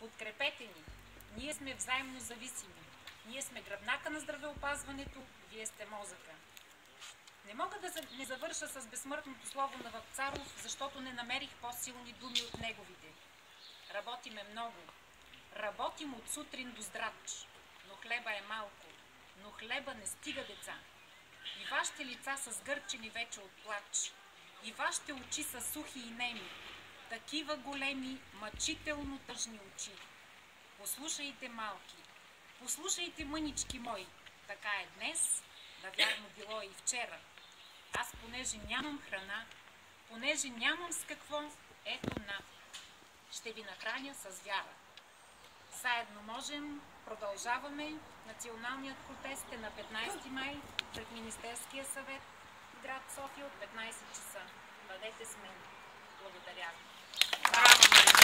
Подкрепете ни. Ние сме взаимно зависими. Ние сме гръбнака на здравеопазването, вие сте мозъка. Не мога да не завърша с безсмъртното слово на Вапцаров, защото не намерих по-силни думи от неговите. Работиме много. Работим от сутрин до здрач. Но хлеба е малко. Но хлеба не стига, деца. И вашите лица са сгърчени вече от плач. И вашите очи са сухи и неми. Такива големи, мъчително тъжни очи. Послушайте, малки. Послушайте, мънички мои. Така е днес, навярно било и вчера. Аз, понеже нямам храна, понеже нямам с какво, ето на. Ще ви нахраня с вяра. Заедно можем, продължаваме. Националният протест е на 15 май пред Министерския съвет в град София от 15 часа. Бъдете с мен. Благодаря ви.